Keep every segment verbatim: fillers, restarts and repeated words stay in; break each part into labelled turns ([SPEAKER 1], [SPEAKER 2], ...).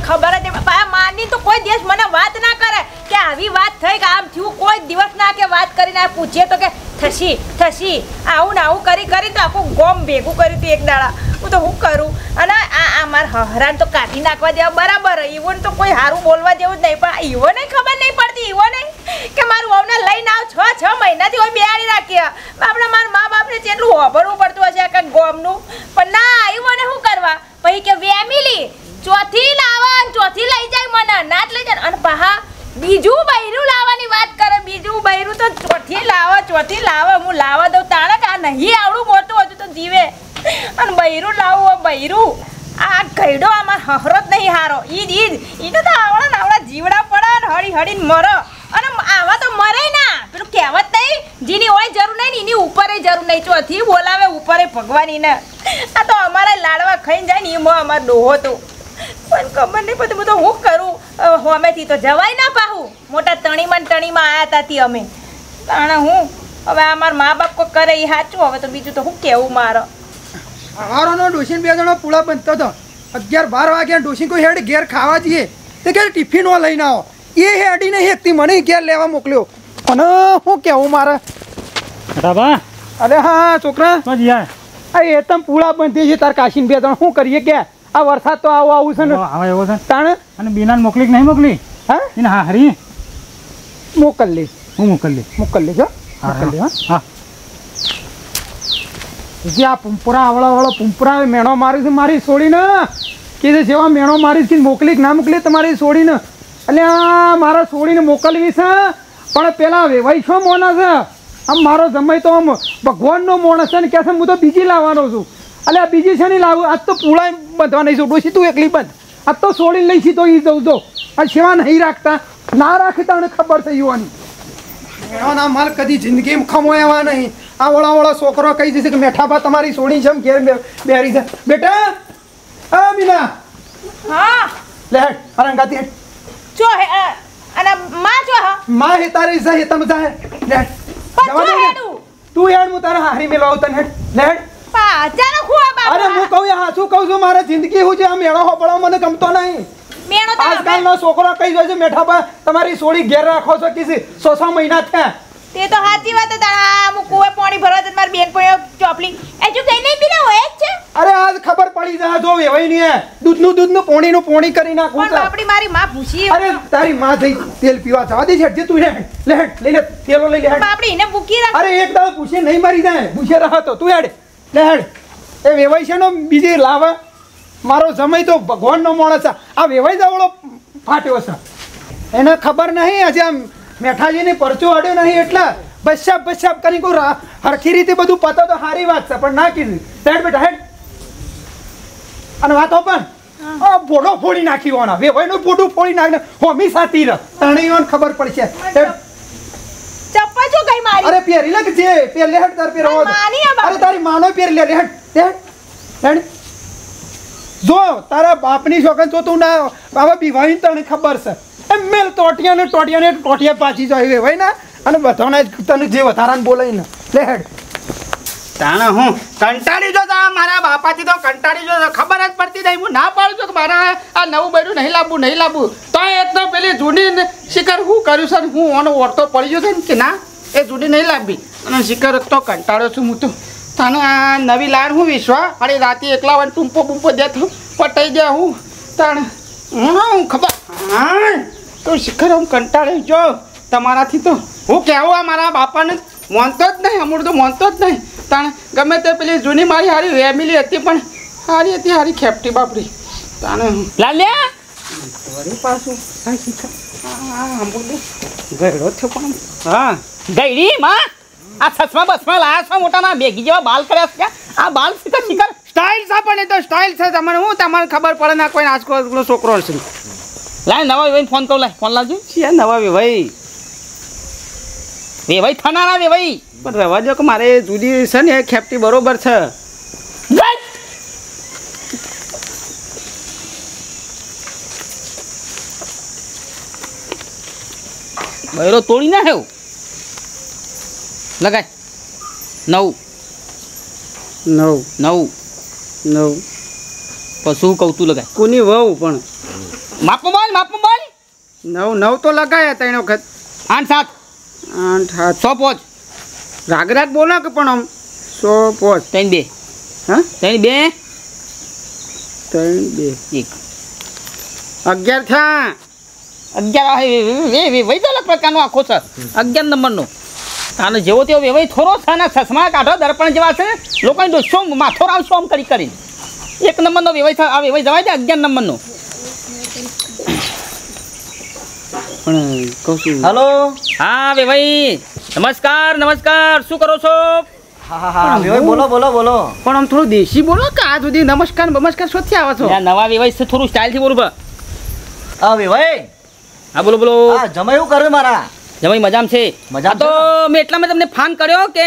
[SPEAKER 1] ખબર જ માની તો કોઈ દિવસ મને વાત ના કરે કે આવી વાત થઈ કે આમ થયું કોઈ દિવસ ના કે વાત કરીને પૂછીએ તો કે થશી થશી આવું ને આવું કરી કરી તો આખું ગોમ ભેગું કર્યું હતું એક દાડા હું તો શું કરું અને આ આ મારા હરાન તો કાઢી નાખવા દેવા બરાબર ઈવોને તો કોઈ સારું બોલવા જેવું જ નહીં પણ ઈવોને ખબર નહીં પડતી ઈવોને કે મારું વહુને લઈને આવ છ છ મહિનાથી હોય બેહાડી રાખીએ આપણે મારા મા બાપને જેટલું હોભરવું પડતું હશે કે ગોમનું પણ ના ઈવોને શું કરવા પછી કે વેમિલી ચોથી લાવા ચોથી લઈ જાય મને ના જ લઈ જાય અને પહા બીજું બૈરું લાવવાની વાત કરે બીજું બૈરું તો ચોથી લાવો ચોથી લાવો હું લાવવા દઉં તાણે કે આ નહીં આવડું મોટું હતું તો જીવે અને બૈરું લાવું બૈરું આ ગયડો આમાં હહરો જ નહીં હારો ઈજ ઈજ ઈને તો આવડા ને આવડા જીવડા પડે ને હળી હળીને મરો અને આવા તો મરે ના પેલું કહેવત નહીં જેની હોય જરૂર નહીં ને એની ઉપરે જરૂર નહીં ચોથી બોલાવે ઉપરે ભગવાન ને આ તો અમારા લાડવા ખાઈને જાય ને એમાં અમારો ડોહો તો પણ ખબર નહીં બધું બધું હું કરું હોમેથી તો જવાય ના પાહું મોટા તણીમાં તણીમાં આવ્યા તાથી અમે તાણે હું હવે અમારા મા બાપ કોઈ કરે એ સાચું હવે તો બીજું તો હું કેવું મારો
[SPEAKER 2] સવારનો ડોશીને બે જણો પૂળા બનતો હતો અગિયાર બાર વાગ્યા ડોશી કોઈ હેડ ઘેર ખાવા જઈએ તે કે ટિફિનો લઈને આવો એ હેડી નહીં એકથી મને ઘેર લેવા મોકલ્યો અને શું કેવું મારે
[SPEAKER 3] રાબા
[SPEAKER 2] અરે હા છોકરા
[SPEAKER 3] યાર
[SPEAKER 2] આ એ તમ પૂળા બંધી છે તાર કાશીને બે જણ શું કરીએ કે આ વરસાદ તો આવો આવું છે ને
[SPEAKER 3] હવે એવો છે
[SPEAKER 2] તાણે
[SPEAKER 3] અને બીનાને મોકલી કે નહીં મોકલી
[SPEAKER 2] હા
[SPEAKER 3] એને હા હરી
[SPEAKER 2] મોકલી
[SPEAKER 3] હું મોકલી
[SPEAKER 2] મોકલી જો મોકલી હા
[SPEAKER 3] હા
[SPEAKER 2] જે આ પુંપરા આવળા વાળો પુંપરા મેણો મારી છે મારી છોડીને કે જે જેવા મેણો મારી છે મોકલી કે ના મોકલી તમારી છોડીને એટલે આ મારા છોડીને મોકલવી છે પણ પેલા વેવાઈ છો મોના છે આમ મારો જમાઈ તો આમ ભગવાનનો મોણસ છે ને કહે છે હું તો બીજી લાવવાનો છું એટલે આ બીજી છે નહીં લાવું આજ તો પૂળા બાંધવા નહીં છું ડોસી તું એકલી બંધ આજ તો છોડીને લઈ છી તો એ જવું જો આ સેવા નહીં રાખતા ના રાખતા મને ખબર છે યુવાની મેણોના માલ કદી જિંદગીમાં ખમોયા નહીં આ ઓળા ઓળા છોકરો કહી જશે કે મેઠાબા તમારી સોડી છે ઘેર બેરી છે બેટા હા મીના
[SPEAKER 1] હા
[SPEAKER 2] લે હેડ મારા ગાતી હેડ
[SPEAKER 1] જો હે અને માં જો હા
[SPEAKER 2] માં હે તારી છે હે તમે જા લે
[SPEAKER 1] પણ જો હેડું
[SPEAKER 2] તું હેડ હું તારા હારી મેલો આવ તને હેડ લે હેડ
[SPEAKER 1] પા અચાનક હું આ બાપા
[SPEAKER 2] અરે હું કહું હા શું કહું છું મારે જિંદગી હું છે આ મેળો હોપળો મને ગમતો નહીં
[SPEAKER 1] મેણો તો
[SPEAKER 2] આજકાલનો છોકરો કહી જાય છે મેઠાબા તમારી સોડી ઘેર રાખો છો કિસી સો સો મહિના થયા
[SPEAKER 1] તે તો સાચી વાત તારા મુ કુવે પાણી ભરવા જત મારી બેન પણ ચોપલી એ જો કઈ નહીં પીના હોય જ છે
[SPEAKER 2] અરે આજ ખબર પડી જા જો વેવાઈ ની દૂધનું દૂધનું પોણીનું પોણી કરી નાખું
[SPEAKER 1] પણ બાપડી મારી માં પૂછી
[SPEAKER 2] અરે તારી માં જઈ તેલ પીવા જવા દે છે તું લે લે લઈ લે તેલો લઈ લે
[SPEAKER 1] બાપડી એને ભૂકી રાખ
[SPEAKER 2] અરે એક દાવ પૂછે નહીં મરી જાય પૂછે રહો તો તું હેડ લે હેડ એ વેવાઈ છે નો બીજી લાવે મારો સમય તો ભગવાનનો માણસ છે આ વેવાઈ જાવળો ફાટ્યો છે એને ખબર નહીં આજે આમ મેઠાજીને પરચો અડ્યો નહીં એટલે બસાપ બસાપ કરી કોઈ હરખી રીતે બધું પતો તો સારી વાત છે પણ ના કીધું હેડ બેટા હેડ અને વાતો પણ આ બોડો ફોડી નાખી હોના વેવાઈનું બોડું ફોડી નાખને હોમી સાતી રહ તણીઓને ખબર પડશે
[SPEAKER 1] ચપ્પા જો ગઈ મારી
[SPEAKER 2] અરે પેરી લે કે જે પેર લે હેડ તાર પેર હોવા દે અરે તારી માનો પેર લે હેડ હેડ હેડ જો તારા બાપની છોકન તો તું ના બાબા બીવાઈ તને ખબર છે એમ મેલ ટોટિયા ને ટોટિયા ને ટોટિયા પાછી જાય ભાઈ ના અને બધાને તને જે વધારાને બોલાય ને લે હેડ
[SPEAKER 4] તાણે હું કંટાળી જો મારા બાપાથી તો કંટાળી જો ખબર જ પડતી નહીં હું ના પાડું છું કે મારા આ નવું બૈરું નહીં લાવવું નહીં લાવવું તો એક તો પેલી જૂની શિખર હું કર્યું છે ને હું આનો ઓળતો પડી ગયો છે ને કે ના એ જૂની નહીં લાવવી અને શિખર તો કંટાળ્યો છું હું તો તાને આ નવી લાઈન હું વિશ્વા અને રાતે એકલા વાર ટૂંપો બૂંપો દેતો પટાઈ ગયા હું તાણે હું ખબર હા તો શિખર હું કંટાળી જો તમારાથી તો હું કહેવું આ મારા બાપાને માનતો જ નહીં અમૂળ તો માનતો જ નહીં તાણે ગમે તે પેલી જૂની મારી હારી ફેમિલી હતી પણ હારી હતી હારી ખેપટી બાપડી તાણે
[SPEAKER 3] લાલ્યા
[SPEAKER 4] વળી પાછું હા શિખર હા અમૂળ ગયડો થયો પણ હા
[SPEAKER 3] ગઈડી માં આ સસમા બસમાં લાયા છો મોટાના બેગી જેવા બાલ કર્યા છે આ બાલ શિખર શિખર
[SPEAKER 4] સ્ટાઇલ છે પણ એ તો સ્ટાઇલ છે તમને હું તમને ખબર પડે ના કોઈ આજકાલનો છોકરો છે
[SPEAKER 3] લાય નવા વેવાઈ ફોન કરું લાય ફોન લાવજો
[SPEAKER 4] છે નવા વેવાઈ
[SPEAKER 3] વેવાઈ થનારા વેવાઈ
[SPEAKER 4] પણ રહેવા દો કે મારે જુદી છે ને એ ખેપટી બરોબર છે
[SPEAKER 3] બૈરો તોડી ના હેવું લગાય નવ
[SPEAKER 4] નવ
[SPEAKER 3] નવ
[SPEAKER 4] નવ
[SPEAKER 3] પછી કહું તું લગાય
[SPEAKER 4] કોની વહુ પણ
[SPEAKER 3] માપમાં બોલ માપમાં બોલ
[SPEAKER 2] નવ નવ તો લગાયા ત્રણ વખત.
[SPEAKER 3] આઠ સાત
[SPEAKER 2] આઠ હાથ
[SPEAKER 3] સો પોચ
[SPEAKER 2] રાગ રાગ બોલો કે પણ આમ સો પોચ.
[SPEAKER 3] ત્રણ બે
[SPEAKER 2] હા
[SPEAKER 3] ત્રણ બે
[SPEAKER 2] ત્રણ બે
[SPEAKER 3] એક
[SPEAKER 2] અગિયાર થયા.
[SPEAKER 3] અગિયાર વેવાઈ અલગ પ્રકારનો આખો છે અગિયાર નંબરનો. અને જેવો તેવો વેવાઈ થોડો છે ને ચશ્મા કાઢો દર્પણ જેવા છે લોકોને દોસ્તો માથો રાવશો આમ કરી કરીને એક નંબરનો વેવાઈ છે. આ વેવાઈ જવાય છે અગિયાર નંબરનો.
[SPEAKER 2] પણ કહું છું
[SPEAKER 5] હલો.
[SPEAKER 3] હા વેવાઈ નમસ્કાર નમસ્કાર શું કરો છો?
[SPEAKER 5] હા હા હા વેવાઈ બોલો બોલો બોલો.
[SPEAKER 2] પણ આમ થોડું દેશી બોલો કે આ સુધી નમસ્કાર નમસ્કાર શોથી આવો છો?
[SPEAKER 3] આ નવા વેવાઈ છે થોડું સ્ટાઇલથી બોલું બા.
[SPEAKER 5] હા વેવાઈ.
[SPEAKER 3] હા બોલો બોલો.
[SPEAKER 5] હા જમાઈ એવું કર્યું મારા.
[SPEAKER 3] જમાઈ મજામાં છે?
[SPEAKER 5] મજામાં
[SPEAKER 3] તો મેં એટલામાં તમને ફોન કર્યો કે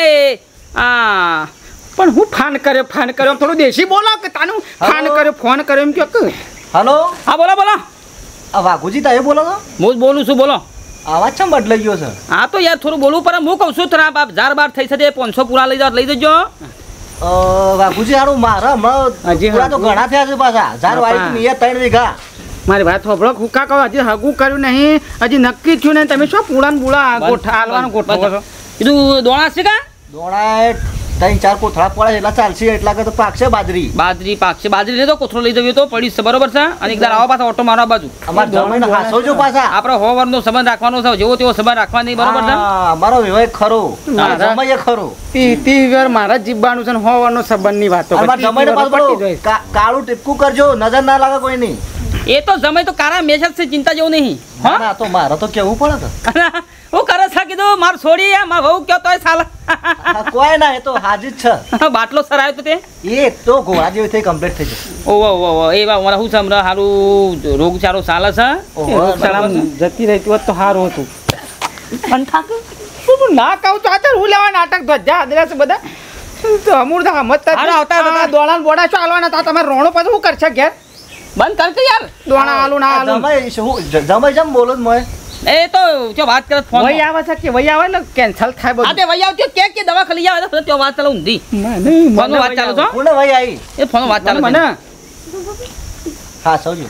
[SPEAKER 3] આ
[SPEAKER 2] પણ હું ફાન કર્યો ફાન કર્યો આમ થોડું દેશી બોલો કે તાનું ફાન
[SPEAKER 5] હલો?
[SPEAKER 2] કર્યો ફોન કર્યો એમ કયો કે
[SPEAKER 5] હલો.
[SPEAKER 3] હા બોલો બોલો.
[SPEAKER 5] આ વાઘુજી તા એ બોલો છો?
[SPEAKER 3] હું જ બોલું છું બોલો.
[SPEAKER 5] આવાજ ચમ બદલાઈ ગયો છે?
[SPEAKER 3] હા તો યાર થોડું બોલવું પણ હું કહું છું થોડા બાપ હજાર બાર થઈ શકે પાંચસો પૂરા લઈ જાઓ લઈ જજો.
[SPEAKER 5] અ, વાઘુજી હારું મારા હમણાં
[SPEAKER 2] હજી
[SPEAKER 5] પૂરા તો
[SPEAKER 2] હગું?
[SPEAKER 5] ઘણા થયા છે પાછા હજાર
[SPEAKER 2] બાપા.
[SPEAKER 5] વાળી મેં ત્રણ વીઘા.
[SPEAKER 2] મારી વાત સાંભળો હુકા કહો હજી હગું કર્યું નહીં હજી નક્કી થયું નહીં તમે શું પૂળાને પૂળા ગોઠા હાલવાનું ગોઠવો છો?
[SPEAKER 3] કીધું દોણા છે કા
[SPEAKER 5] દોણાએ ત્રણ ચાર કોથળા પડે એટલા ચાલશે એટલા કે તો પાકશે બાજરી.
[SPEAKER 3] બાજરી પાકશે બાજરી લેતો કોથળો લઈ જવી તો પડી છે બરોબર છે. અને એકદાર આવો પાછા ઓટો મારવા બાજુ
[SPEAKER 5] અમારા જમાઈને હાસવજો પાછા.
[SPEAKER 3] આપણે સો વર્ષનો સંબંધ રાખવાનો છે જેવો તેવો સંબંધ રાખવા નહીં બરોબર છે.
[SPEAKER 5] હા, અમારો વેવાઈ ખરો
[SPEAKER 2] મારા-
[SPEAKER 5] જમાઈએ ખરો.
[SPEAKER 2] તી તી વાર મારા જીવવાનું છે ને હોવાનો સંબંધની વાતો
[SPEAKER 5] અમારા
[SPEAKER 2] કરી.
[SPEAKER 5] જમાઈને
[SPEAKER 2] તી વાર
[SPEAKER 5] પાછું
[SPEAKER 2] પતી જાય.
[SPEAKER 5] કા- કાળું ટીપકું કરજો નજર ના લાગે કોઈ નહીં.
[SPEAKER 3] એ તો સમય તો કારા મેસેજ છે ચિંતા જેવું નહીં.
[SPEAKER 5] ના
[SPEAKER 3] હા
[SPEAKER 5] ના તો મારે તો કેવું પડે કે
[SPEAKER 3] હું કરે છે કીધું માર છોડી માર વહુ કયો તોય સાલ
[SPEAKER 5] હા, કોઈ ના એ તો હાજી જ છે.
[SPEAKER 3] બાટલો સરાયો તો તે
[SPEAKER 5] એ તો ઘોડા જેવી થઈ કમ્પ્લીટ થઈ જશે.
[SPEAKER 3] ઓહો ઓહો એ બા મારા શું છે હમણાં સારું રોગચાળો ચાલે છે.
[SPEAKER 5] ઓહો,
[SPEAKER 2] શાળામાં જતી રહેતી હોત તો સારું હતું.
[SPEAKER 3] પણ થાક
[SPEAKER 2] શું તું ના કહું તો અત્યારે હું લેવા નાટક ધ્વજા આદર્યા છે બધા તો અમૂર દા હમત
[SPEAKER 3] હાલો, આવતા હતા.
[SPEAKER 2] દોણા બોડા શું હાલવાના હતા તમે રોણો પછી શું કરશે ઘેર
[SPEAKER 3] બંધ કર કે યાર.
[SPEAKER 2] દોણા હાલું ના
[SPEAKER 5] આ
[SPEAKER 2] હાલું
[SPEAKER 5] જમાઈ શું જમાઈ જમ બોલો જ મોય.
[SPEAKER 3] એ તો જો વાત કરે ફોન
[SPEAKER 2] વહી આવે છે કે વહી આવે એટલે કેન્સલ થાય
[SPEAKER 3] આ
[SPEAKER 2] બધું
[SPEAKER 3] તે વઈ આવતી કે કે દવા ખાલી આવે તો ત્યાં વાત ચાલુ ઊંધી
[SPEAKER 2] મને
[SPEAKER 3] ફોનનો વાત ચાલુ છો
[SPEAKER 5] કોને ભાઈ આવી?
[SPEAKER 3] એ ફોનનો વાત ચાલુ
[SPEAKER 2] મને
[SPEAKER 3] છે.
[SPEAKER 5] હા સૌજો.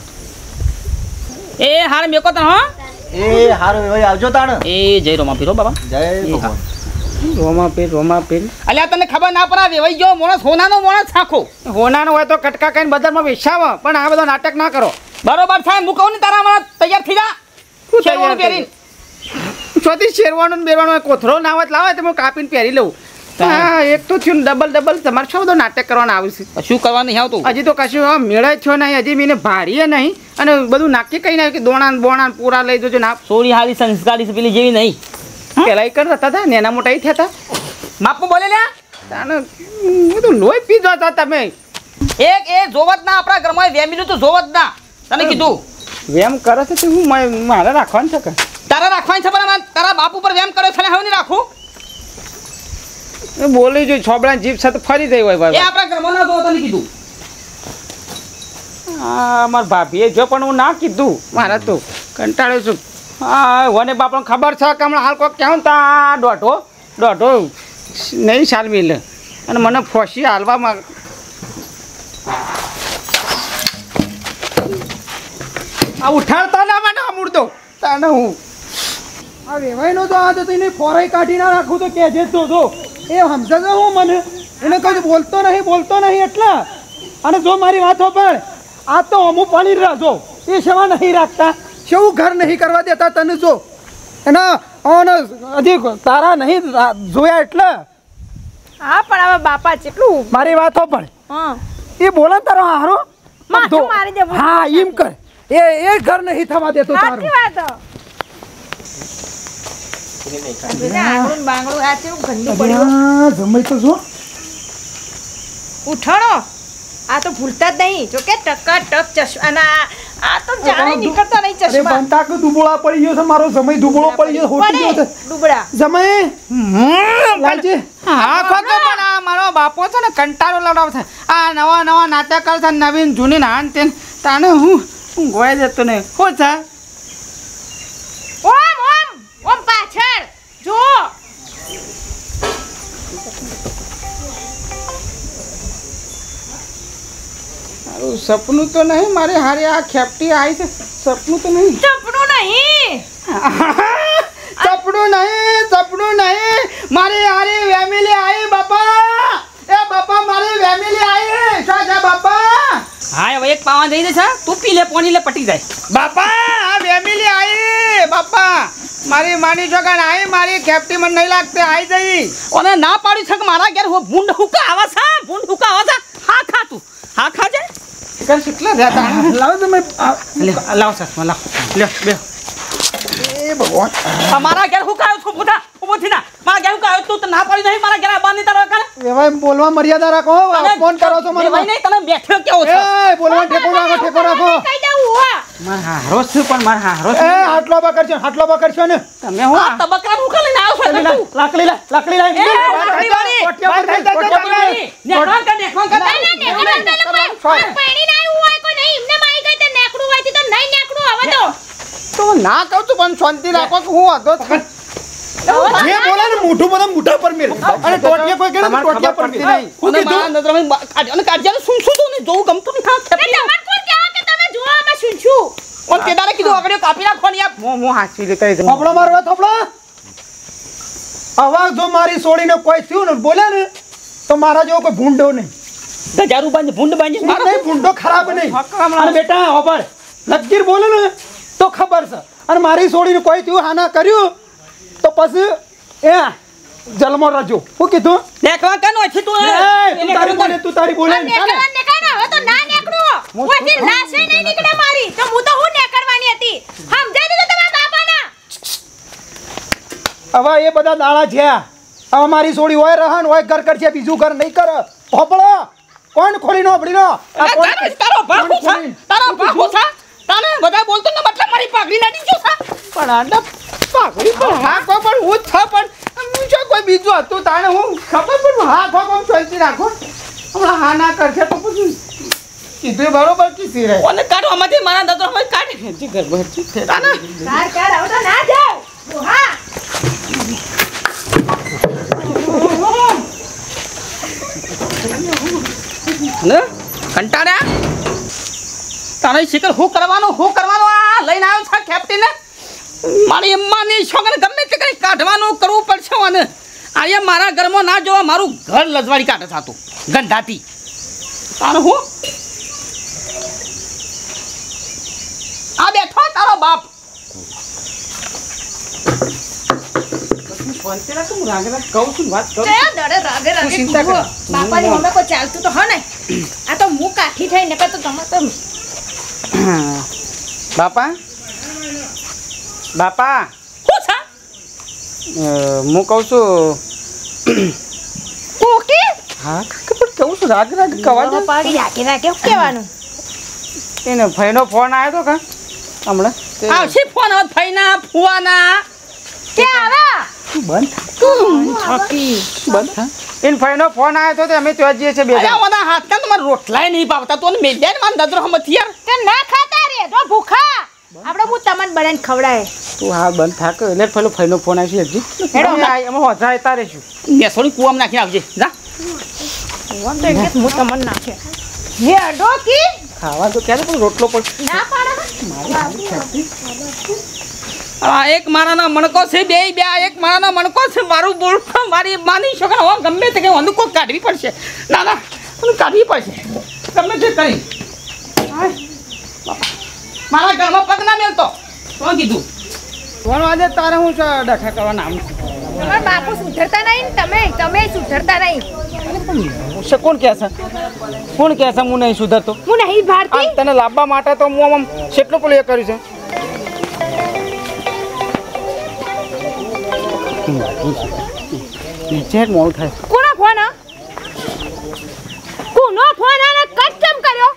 [SPEAKER 3] એ હાર મેકો તને હો.
[SPEAKER 5] એ હારું ભાઈ આવજો તાણ.
[SPEAKER 3] એ જય રોમા પીરો બાબા.
[SPEAKER 5] જય ભગવાન.
[SPEAKER 2] રોમા પેર રોમા પેર
[SPEAKER 3] અલ્યા તને ખબર ના પડે વેવાઈ ગયો માણસ હોનાનો માણસ આખો
[SPEAKER 2] હોનાનો હોય તો કટકા કઈને બજારમાં વેચાવ પણ આ બધો નાટક ના કરો
[SPEAKER 3] બરોબર થાય હું કહું ને તારા હમણાં તૈયાર થઈ જા
[SPEAKER 2] શું
[SPEAKER 3] શેરવાનું
[SPEAKER 2] તૈયાર
[SPEAKER 3] પહેરીને
[SPEAKER 2] ચોથી શેરવાનું ને બેરવાનું હોય, કોથળો ના હોય તો લાવે તો હું કાપીને પહેરી લઉં હા એક તો થયું ડબલ ડબલ તમારે શું બધો નાટક કરવાના આવે છે
[SPEAKER 3] શું કરવાનું નહીં આવતું
[SPEAKER 2] હજી તો કશું આમ મેળે છો નહીં હજી મેં ભારીએ નહીં અને બધું નાખી કઈ નાખ્યું કે દોણા ને બોણા ને પૂરા લઈ જજો ના
[SPEAKER 3] સોરી હારી સંસ્કારી છે પેલી જેવી નહીં
[SPEAKER 2] પેલા કર હતા હતા નેના મોટા ઈ થયા હતા
[SPEAKER 3] માપમાં બોલે લ્યા
[SPEAKER 2] તાને બધું લોહી પીજો હતા તમે
[SPEAKER 3] એક એ જોવત ના આપણા ઘરમાં વેમીનું તો જોવત ના તને કીધું
[SPEAKER 2] વેમ કરે છે તો હું મા- મારે રાખવાનું છે કે
[SPEAKER 3] તારા રાખવાની છે પણ મારે તારા બાપ ઉપર વેમ કર્યો છે ને હવે નહીં રાખું
[SPEAKER 2] એ બોલી જો છોબડા જીભ સાથે ફરી જઈ હોય
[SPEAKER 3] એ
[SPEAKER 2] ભાઈ
[SPEAKER 3] આપણા ઘરમાં ના જોવો તને કીધું
[SPEAKER 2] હા મારા ભાભીએ જો પણ હું ના કીધું મારા તો કંટાળ્યો છું હા વને બાપને ખબર છે કે હમણાં હાલ કોઈક કેવું તા દોઢો દોઢો નહીં સાલ મિલ અને મને ફોસી હાલવામાં આ ઉઠાડતા ના મને અમૂર્તો તાને હું આ વેવાઈનો તો આ તો એને ફોરાઈ કાઢી ના રાખું તો કહેજે તો જો એ સમજે છે હું મને એને કહું છું, બોલતો નહીં બોલતો નહીં એટલા અને જો મારી વાતો પર આ તો અમુક પાણી રાખો એ સેવા નહીં રાખતા કેવું ઘર નહીં કરવા દેતા તને જો એના ઓન હજી તારા નહીં રા- જોયા એટલે
[SPEAKER 1] હા પણ હવે બાપા કેટલું
[SPEAKER 2] મારી વાતો પણ
[SPEAKER 1] હા
[SPEAKER 2] એ બોલે તારો હારો
[SPEAKER 1] માથું મારી દેવું.
[SPEAKER 2] હા એમ કર એ એ ઘર નહીં થવા દેતો તારું
[SPEAKER 1] સાચી વાત હો. જોને આંગળું ને બાંગળું આ કેવું ગંદુ પડ્યું
[SPEAKER 2] અલ્યા, જમાઈ તો જો
[SPEAKER 1] ઉઠાણો આ તો ભૂલતા જ નહીં જો કે ટકા ટક ચશ્મા અને આ- આ તો જાણે નીકળતા નહીં
[SPEAKER 2] અરે
[SPEAKER 1] ચશ્મા
[SPEAKER 2] બનતા કે દુબળા પડી ગયો છે મારો જમાઈ દુબળો પડી ગયો હોટી ગયો
[SPEAKER 1] પડે
[SPEAKER 2] છે
[SPEAKER 1] ડુબડા
[SPEAKER 2] જમાઈ લાલજી
[SPEAKER 4] હા ખોટો પણ આ મારો બાપો છે ને કંટાળો લડાવ છે આ નવા નવા નાટક કરે છે નવીન જૂની નાન તે તાને હું હું ગોય જતો ને શું છે
[SPEAKER 1] ઓમ ઓમ ઓમ પાછળ જો
[SPEAKER 4] સપનું તો નહીં મારે હારે આ ખેપટી આવી છે સપનું તો નહીં
[SPEAKER 1] સપનું નહીં
[SPEAKER 4] સપનું નહીં સપનું નહીં મારી હારી ફેમિલી આવી બાપા એ બાપા મારી ફેમિલી આવી શા શા બાપા
[SPEAKER 3] હા હવે એક પાવા દઈ દે છે તું પી લે પોણી લે પટી જાય
[SPEAKER 4] બાપા આ ફેમિલી આવી બાપા મારી માની છોકરા આવી મારી ખેપટી મને નહીં લાગતી આવી જઈ
[SPEAKER 3] ઓને ના પાડ્યું છે કે મારા ઘેર હું ભૂંડ હુકા આવા છે ભૂંડ હુકા આવા છે હા ખા તું હા ખાજે
[SPEAKER 4] કર કેટલા રહેતા
[SPEAKER 2] લાવો તમે આ-
[SPEAKER 3] લે લાવ સર લાવ લે બે
[SPEAKER 4] એ ભગવાન
[SPEAKER 3] આ મારા ઘેર હુકા આવ્યો છું બુધા ઉભો થી ના મારા ઘેર હુકા આવ્યો તું તો ના પાડી નહીં મારા ઘેર આ બાંધી તારો કરે
[SPEAKER 2] વેવાય બોલવા મર્યાદા રાખો ફોન કરો છો મને
[SPEAKER 3] ભાઈ નહીં તને બેઠ્યો કેવો છે
[SPEAKER 2] એ બોલવા ઠેકો રાખો ઠેકો રાખો
[SPEAKER 1] કહી દઉં હો
[SPEAKER 3] માર હારો છે પણ માર હારો
[SPEAKER 2] એ હાટલો બકરશો હાટલો બકરશો ને
[SPEAKER 3] તમે હું આ તબકરા મુકા લઈને આવ્યો છો તું
[SPEAKER 2] લાકડી લા લાકડી લા
[SPEAKER 3] એ લાકડી વાળી
[SPEAKER 2] કોટિયા પર થઈ, કોટિયા પર થઈ.
[SPEAKER 3] નેકળો કર નેકળો કર
[SPEAKER 1] ના ના નેકળો તો કોઈ પૈણી ના આવ્યું હોય કોઈ નહીં એમને માઈ ગઈ તે નેકડું હોય તો નહીં નેકડું હવે તો
[SPEAKER 4] તો ના કહું છું પણ શાંતિ રાખો કે હું હતો જ.
[SPEAKER 2] જે બોલે ને મોઢું બધા મોઢા પર મેલ અને ટોટિયા કોઈ કે ને
[SPEAKER 4] તમારે
[SPEAKER 2] ટોટિયા પર
[SPEAKER 4] ખબર પડતી
[SPEAKER 2] મેલ
[SPEAKER 4] નહીં.
[SPEAKER 2] હું
[SPEAKER 3] અને મારા
[SPEAKER 2] કીધું
[SPEAKER 3] નજરમાં બા- કાઢ- અને કાઢ્યાનું શું શું તું ને જોવું ગમતું નહીં હા
[SPEAKER 1] એ
[SPEAKER 3] ખેપી
[SPEAKER 1] તમાર કોણ કહે કે તમે જુઓ આમાં શું છું
[SPEAKER 3] પણ કેદારે કીધું આગળ કાપી નાખો ને યાર
[SPEAKER 4] હું હું હાચી રીતે કહી દઉં.
[SPEAKER 2] થોપડો મારવા થોપડો અવાજ જો મારી છોડીને કોઈ થયું ને બોલે ને તો મારા જેવો કોઈ ભૂંડો નહીં
[SPEAKER 3] ગજારું બાંધ ભૂંડ બાંધ મારો
[SPEAKER 2] નહીં ભૂંડો ખરાબ નહીં અને બેટા હોબળ લગીર બોલે ને તો ખબર છે અને મારી છોડીને કોઈ થયું હાના કર્યું તો પછી એ જલમો રજો હું કીધું
[SPEAKER 3] નેકળો કર નો છે તું
[SPEAKER 2] એ, તું તારી બોલે તું તારી બોલે ને.
[SPEAKER 1] નેકળવા નેકળવા હવે તો ના નેકડું ઓથી લાશે નહીં નીકળે મારી તો હું તો હું નેકળવાની હતી સમજાઈ દીધું તમારા બાપાના
[SPEAKER 2] હવે એ બધા દાડા છે હવે મારી છોડી હોય રહન હોય ઘર કરશે બીજું ઘર નહીં કરે હોપળો કોણ ખોલી નો હોપડી નો આ કોણ
[SPEAKER 3] તારો તારો બાપુ છે તારો બાપુ છે તને બધા બોલતો ને મતલબ મારી પાઘડી નાડી જો છે
[SPEAKER 4] પણ આડા પાઘડી પણ હા કો પણ હું જ છ પણ હું જો કોઈ બીજું હતું તાણે હું ખબર પણ હા કો કોમ શાંતિ રાખો હમણાં હા ના કરશે તો પછી કીધું બરોબર કીધી રહે
[SPEAKER 3] ઓને કાઢો આમાંથી મારા દાદો હવે કાઢી ફેંચી ઘર બહારથી તાને
[SPEAKER 1] કાર કાર હવે તો ના જાવ હા
[SPEAKER 3] ને કંટાળ્યા તારે શિકર હું કરવાનું હું કરવાનું આ લઈને આવ્યો છે કેપ્ટન મારી અમ્માની છોકરાને ગમે તે કંઈ કાઢવાનું કરવું પડશે અને આ મારા ઘરમાં ના જોવા મારું ઘર લજવાડી કાઢે થાતું ગંધાતી તારે હું આ બેઠો તારો બાપ
[SPEAKER 4] કહું છું વાત કરું
[SPEAKER 1] તે દડે રાગે રાગે
[SPEAKER 4] ચિંતા
[SPEAKER 1] કૂદો.
[SPEAKER 4] કર.
[SPEAKER 1] બાપાની મમ્મી કોઈ ચાલતું તો હા ને આ તો હું કાઠી થઈ ને તો તમે તો
[SPEAKER 4] બાપા બાપા
[SPEAKER 3] શું છે
[SPEAKER 4] અ, હું કહું છું
[SPEAKER 1] ઓકે
[SPEAKER 4] હા કાકા પણ કહું છું રાગ રાગ કવા દે
[SPEAKER 1] પાડી રાખી રાખે શું કહેવાનું
[SPEAKER 4] એને ભાઈનો ફોન આવ્યો તો કા હમણાં તે
[SPEAKER 3] આવશે ફોન હવે ફઈના ફુવાના
[SPEAKER 1] કે આવા
[SPEAKER 4] બંધ
[SPEAKER 1] થાકી
[SPEAKER 4] બંધ થા એને ભાઈનો ફોન આવ્યો તો તે અમે ત્યાં જઈએ છીએ બે
[SPEAKER 3] અરે
[SPEAKER 4] જણ.
[SPEAKER 3] ઓના હાથના તમારે રોટલાય નહીં પાવતા તો મેલ્યા માર નજરો હમથી યાર
[SPEAKER 1] કે ના ખાતા રે જો ભૂખા આપણે હું તમને બનાવીને ખવડાય
[SPEAKER 4] તું હા બંધ થાક એટલે પેલો ભાઈનો ફોન આવ્યો છે હજી
[SPEAKER 3] હેડો,
[SPEAKER 4] અમે આ- અમે હોજા આવતા રહીશું
[SPEAKER 3] મેસોડી કુવામાં નાખી આવજે જા
[SPEAKER 1] હું તો એટલે હું તમને નાખે હે ડોકી
[SPEAKER 4] ખાવા તો ક્યારે પણ રોટલો પણ
[SPEAKER 1] ના પાડે
[SPEAKER 3] આ એક મારાના મણકો છે બે બે આ એક મારાના મણકો છે મારું બોલ મારી માની છોકરા હો ગમે તે કે અનુકો કાઢવી પડશે ના ના મને કાઢવી પડશે ગમે તે કરી હાય, બાપા. મારા ઘરમાં પગ ના મેલતો તો કીધું
[SPEAKER 4] ફોન વાજે તારે હું છે ડખા કરવાના આમ
[SPEAKER 1] તમારા બાપુ સુધરતા નહીં ને તમે તમે સુધરતા નહીં
[SPEAKER 4] છે કોણ કહે છે કોણ કહે છે હું નહીં સુધરતો
[SPEAKER 1] હું નહીં ભારતી
[SPEAKER 4] આ તને લાવવા માટે તો હું આમ કેટલું પેલું એ કર્યું છે નીચે જ મોડું થાય
[SPEAKER 1] કોનો ફોન આ કોનો ફોન આને કસ્ટમ કર્યો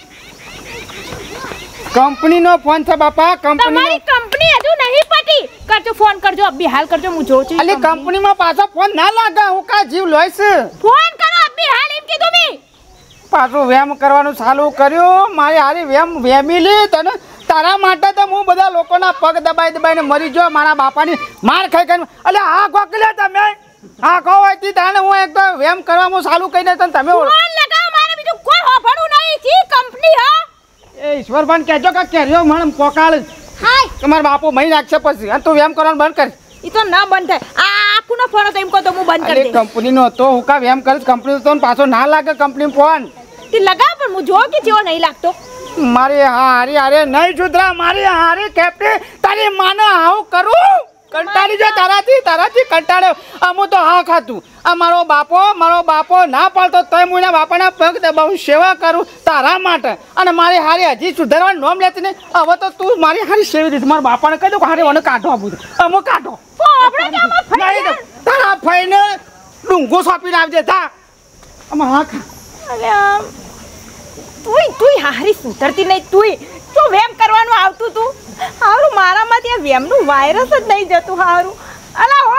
[SPEAKER 4] કંપનીનો ફોન છે બાપા
[SPEAKER 1] તમારી
[SPEAKER 4] કંપની
[SPEAKER 1] કંપની હજુ નહીં પતી કરજો ફોન કરજો અબ્બી હાલ કરજો હું જોઉં છું
[SPEAKER 4] અલી કંપનીમાં પાછો ફોન ના લાગે હું કા જીવ લોઈશ
[SPEAKER 1] ફોન કરો અબ્બી હાલ એમ કીધું મી
[SPEAKER 4] પાછું વેમ કરવાનું ચાલુ કર્યું મારી હારી વેમ વેમીલી તને તારા માટે તો હું બધા લોકોના પગ દબાઈ દબાઈને મરી ગયો મારા બાપાની માર ખાઈ ખાઈને અલે હા ગોકલે તમે હા કહો હોય તાને હું એક તો વેમ કરવામાં ચાલુ કરીને તને તમે ઓળ-
[SPEAKER 1] ફોન લગાવો મારે બીજું કોઈ હોભળું નહીં જી કંપની હા
[SPEAKER 4] એ ઈશ્વરભાઈ કહેજો કે કેરીઓ મણ પોકાળ
[SPEAKER 1] હાય
[SPEAKER 4] તમારા બાપો મહી નાખશે પછી અને તું વેમ કરવાનું બંધ કર
[SPEAKER 1] ઈ તો ના બંધ થાય આ આખું નો ફોન તો એમ કહો તો હું બંધ
[SPEAKER 4] અરે
[SPEAKER 1] કરી દે
[SPEAKER 4] કંપનીનો તો હું કા વેમ કરીશ કંપની તો પાછો ના લાગે કંપની ફોન
[SPEAKER 1] તે લગાવ પણ હું જો કે જેવો નહીં લાગતો
[SPEAKER 4] મારી હારી હારે નહીં સુધરા મારી હારી કેપ્ટન તારી માને આવું કરું કંટાળી જો તારાથી તારાથી કંટાળ્યો અમુ તો હા ખાતું આ મારો બાપો મારો બાપો ના પાડતો તોય હું એના બાપાના પગ દબાવું સેવા કરું તારા માટે અને મારી હારી હજી સુધારવાનું નોમ લેતી નહીં હવે તો તું મારી હારી સેવી દીધી મારા બાપાને કહી દઉં હારી મને કાઢો આ બધું અમુ કાઢો
[SPEAKER 1] આપણે કે આમાં ફરી
[SPEAKER 4] નહીં તો તારા ફઈને ડુંગો સોંપીને આવજે તા આમાં હા ખા
[SPEAKER 1] અરે આમ તુંય તુંય હારી સુધરતી નહીં તુંય તો વેમ કરવાનું આવતું તું હારું મારામાં ત્યાં વેમનું વાયરસ જ નહીં જતું હારું અલા હો